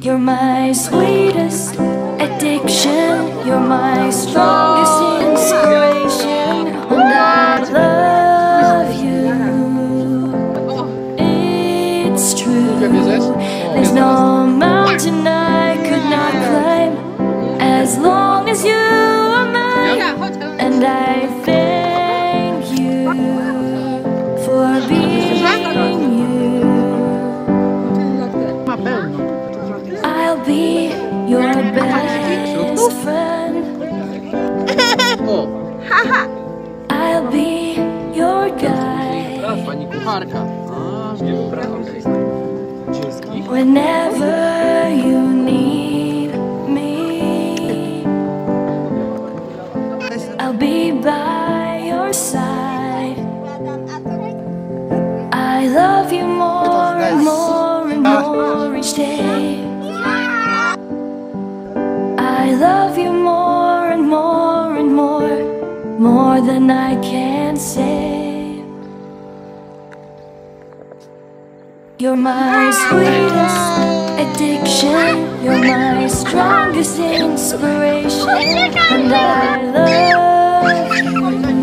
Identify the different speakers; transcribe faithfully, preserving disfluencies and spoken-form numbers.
Speaker 1: You're my sweetest addiction. You're my strongest inspiration. And I love you. It's true. There's no mountain I could not climb as long as you are mine. And I thank you for being you. I'll be your best friend. I'll be your guide whenever you need me. I'll be by your side. I love you more and more and more each day. I love you more and more and more, more than I can say. You're my sweetest addiction. You're my strongest inspiration. And I love you.